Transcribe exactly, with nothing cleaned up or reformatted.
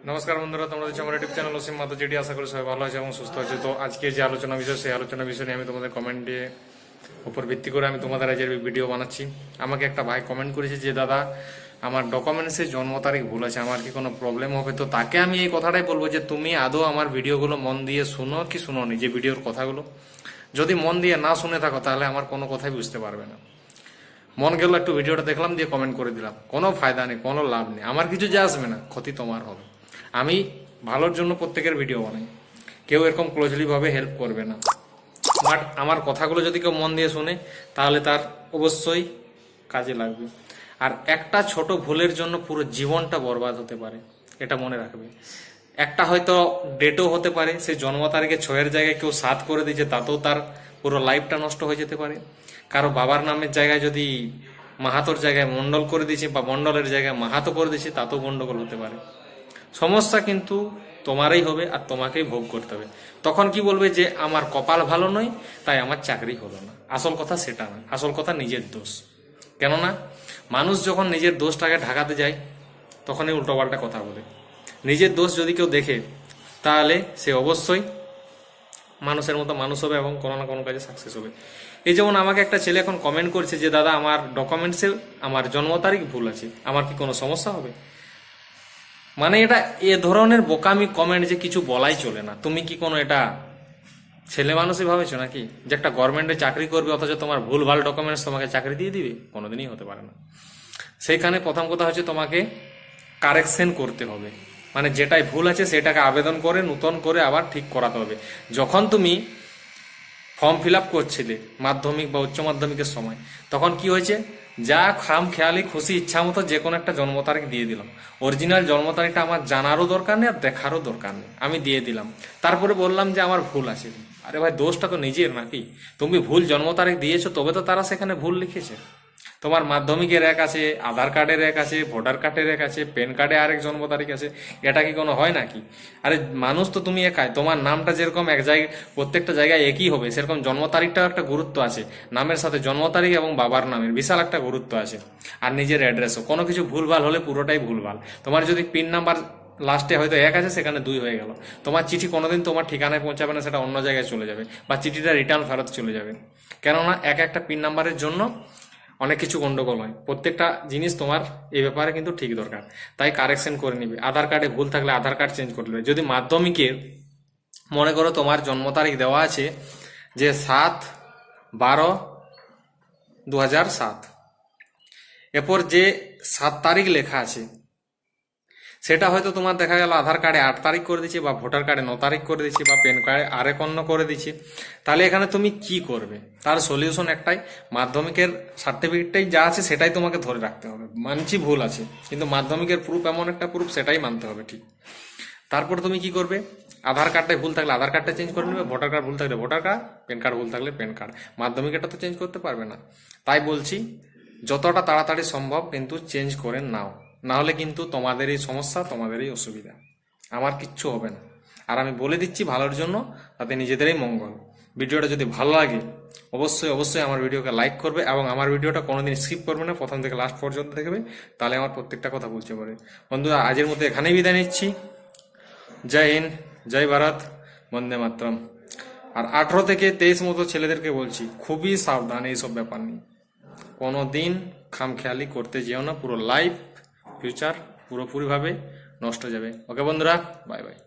নমস্কার বন্ধুরা, তোমরা দেখছো আমার ইউটিউব চ্যানেল অসীম মাতো, যেটি আশা করি সবাই ভালো আছে এবং সুস্থ আছে। তো আজকে যে আলোচনা বিষয়, সেই আলোচনা বিষয় নিয়ে আমি তোমাদের কমেন্টে উপর ভিত্তি করে আমি তোমাদের আজের ভিডিও বানাচ্ছি। আমাকে একটা ভাই কমেন্ট করেছে যে দাদা, আমার ডকুমেন্টসে জন্ম তারিখ ভুল আছে, আমার কি কোনো প্রবলেম হবে? তো তাকে আমি এই কথাটাই বলবো যে তুমি আদৌ আমার ভিডিওগুলো মন দিয়ে শুনো কি শুনো নি, যে ভিডিওর কথাগুলো যদি মন দিয়ে না শুনে থাকো তাহলে আমার কোনো কথাই বুঝতে পারবে না। মন গেল একটু ভিডিওটা দেখলাম, দিয়ে কমেন্ট করে দিলাম, কোনো ফায়দা নেই, কোনো লাভ নেই, আমার কিছু যা আসবে না, ক্ষতি তোমার হবে। আমি ভালোর জন্য প্রত্যেকের ভিডিও বানাই, কেউ এরকম ক্লোজলি ভাবে হেল্প করবে না। বাট আমার কথাগুলো যদি কেউ মন দিয়ে শুনে তাহলে তার অবশ্যই কাজে লাগবে। আর একটা ছোট ভুলের জন্য পুরো জীবনটা বরবাদ হতে পারে, এটা মনে রাখবে। একটা হয়তো ডেটও হতে পারে, সে জন্ম তারিখে ছয়ের জায়গায় কেউ সাত করে দিয়েছে, তাতেও তার পুরো লাইফটা নষ্ট হয়ে যেতে পারে। কারো বাবার নামের জায়গায় যদি মাহাতোর জায়গায় মন্ডল করে দিয়েছে বা মন্ডলের জায়গায় মাহাতো করে দিয়েছে, তাতেও গন্ডগোল হতে পারে। সমস্যা কিন্তু তোমারই হবে আর তোমাকেই ভোগ করতে হবে। তখন কি বলবে যে আমার কপাল ভালো নয় তাই আমার চাকরি হলো না। আসল কথা সেটা না, আসল কথা নিজের দোষ। কেননা মানুষ যখন নিজের দোষটাকে ঢাকাতে যায় তখনই উল্টোপাল্টা কথা বলে। নিজের দোষ যদি কেউ দেখে তাহলে সে অবশ্যই মানুষের মতো মানুষ হবে এবং কোনো না কোনো কাজে সাকসেস হবে। এই যেমন আমাকে একটা ছেলে এখন কমেন্ট করছে যে দাদা, আমার ডকুমেন্টসে আমার জন্ম তারিখ ভুল আছে, আমার কি কোনো সমস্যা হবে? মানে এটা এ ধরনের বোকামি কমেন্ট যে কিছু বলাই চলে না। তুমি কি কোনো এটা ছেলে মানুষই ভাবেছো নাকি যে একটা গভর্নমেন্টে চাকরি করবে অথচ তোমার ভুল ভাল ডকুমেন্টস তোমাকে চাকরি দিয়ে দিবে? কোনোদিনই হতে পারে না। সেইখানে প্রথম কথা হচ্ছে তোমাকে কারেকশন করতে হবে, মানে যেটাই ভুল আছে সেটাকে আবেদন করে নতুন করে আবার ঠিক করাতে হবে। যখন তুমি ফর্ম ফিল আপ করছিলে মাধ্যমিক বা উচ্চ মাধ্যমিকের সময়, তখন কি হয়েছে, যা খাম খেয়ালি খুশি ইচ্ছা মতো যে কোনো একটা জন্ম তারিখ দিয়ে দিলাম। অরিজিনাল জন্ম তারিখটা আমার জানারও দরকার নেই আর দেখারও দরকার নেই, আমি দিয়ে দিলাম। তারপরে বললাম যে আমার ভুল আছে। আরে ভাই, দোষটা তো নিজের নাকি? তুমি ভুল জন্ম তারিখ দিয়েছো তবে তো তারা সেখানে ভুল লিখেছে। তোমার মাধ্যমিকের এক আছে, আধার কার্ডের এক আছে, ভোটার কার্ডের এক আছে, প্যান কার্ডে আরেক জন্ম তারিখ আছে। এটা কি কোনো হয় নাকি? আরে মানুষ তো তুমি একাই, তোমার নামটা যেরকম এক জায়গায় প্রত্যেকটা জায়গায় একই হবে, সেরকম জন্ম তারিখটাও একটা গুরুত্ব আছে। নামের সাথে জন্ম তারিখ এবং বাবার নামের বিশাল একটা গুরুত্ব আছে। আর নিজের অ্যাড্রেসও, কোনো কিছু ভুলভাল হলে পুরোটাই ভুলভাল। তোমার যদি পিন নাম্বার লাস্টে হয়তো এক আছে, সেখানে দুই হয়ে গেল, তোমার চিঠি কোনোদিন তোমার ঠিকানায় পৌঁছাবে না, সেটা অন্য জায়গায় চলে যাবে বা চিঠিটা রিটার্ন ফেরত চলে যাবে। কেননা এক একটা পিন নাম্বারের জন্য অনেক কিছু গন্ডগোল হয়। প্রত্যেকটা জিনিস তোমার এই ব্যাপারে কিন্তু ঠিক দরকার, তাই কারেকশন করে নিবে। আধার কার্ডে ভুল থাকলে আধার কার্ড চেঞ্জ করে নেবে। যদি মাধ্যমিকে মনে করো তোমার জন্ম তারিখ দেওয়া আছে যে সাত বারো দু হাজার সাত, এরপর যে সাত তারিখ লেখা আছে সেটা হয়তো তোমার দেখা গেল আধার কার্ডে আট তারিখ করে দিচ্ছে বা ভোটার কার্ডে ন তারিখ করে দিচ্ছে বা প্যান কার্ডে আরেক অন্য করে দিচ্ছে। তাহলে এখানে তুমি কি করবে? তার সলিউশন একটাই, মাধ্যমিকের সার্টিফিকেটটাই যা আছে সেটাই তোমাকে ধরে রাখতে হবে। মানছি ভুল আছে, কিন্তু মাধ্যমিকের প্রুফ এমন একটা প্রুফ, সেটাই মানতে হবে ঠিক। তারপর তুমি কি করবে? আধার কার্ডটাই ভুল থাকলে আধার কার্ডটা চেঞ্জ করে নেবে, ভোটার কার্ড ভুল থাকলে ভোটার কার্ড, প্যান কার্ড ভুল থাকলে প্যান কার্ড। মাধ্যমিকেরটা তো চেঞ্জ করতে পারবে না, তাই বলছি যতটা তাড়াতাড়ি সম্ভব কিন্তু চেঞ্জ করে নাও, না হলে কিন্তু তোমাদেরই সমস্যা, তোমাদেরই অসুবিধা, আমার কিচ্ছু হবে না। আর আমি বলে দিচ্ছি ভালোর জন্য, তাতে নিজেদেরই মঙ্গল। ভিডিওটা যদি ভালো লাগে অবশ্যই অবশ্যই আমার ভিডিওকে লাইক করবে এবং আমার ভিডিওটা কোনোদিন স্কিপ করবে না, প্রথম থেকে লাস্ট পর্যন্ত দেখবে, তাহলে আমার প্রত্যেকটা কথা বুঝতে পারে। বন্ধুরা, আজের মধ্যে এখানেই বিদায় নিচ্ছি। জয় হিন্দ, জয় ভারত, বন্দে মাতরম। আর আঠারো থেকে তেইশ মতো ছেলেদেরকে বলছি, খুবই সাবধান এইসব ব্যাপার নিয়ে। কোনো দিন খামখেয়ালি করতে যেও না, পুরো লাইফ ফিউচার পুরোপুরিভাবে নষ্ট যাবে। ওকে বন্ধুরা, বাই বাই।